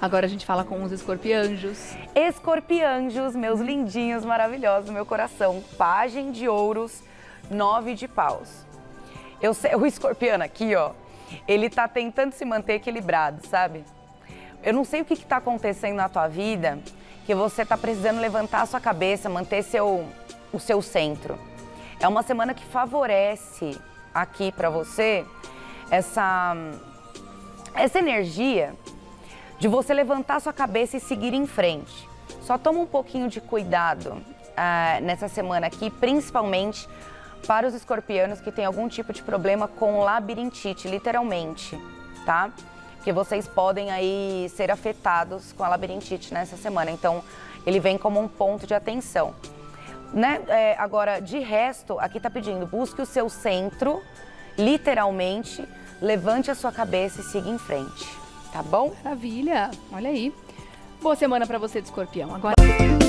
Agora a gente fala com os escorpianjos. Escorpianjos, meus lindinhos, maravilhosos, meu coração. Pajem de ouros, 9 de paus. O escorpiano aqui, ó, ele tá tentando se manter equilibrado, sabe? Eu não sei o que tá acontecendo na tua vida, que você tá precisando levantar a sua cabeça, manter o seu centro. É uma semana que favorece aqui pra você essa energia de você levantar sua cabeça e seguir em frente. Só toma um pouquinho de cuidado nessa semana aqui, principalmente para os escorpianos que têm algum tipo de problema com labirintite, literalmente, tá? Porque vocês podem aí ser afetados com a labirintite nessa semana, então ele vem como um ponto de atenção. Né? Agora, de resto, aqui tá pedindo, busque o seu centro, literalmente, levante a sua cabeça e siga em frente. Tá bom? Maravilha, olha aí. Boa semana para você de escorpião. Agora...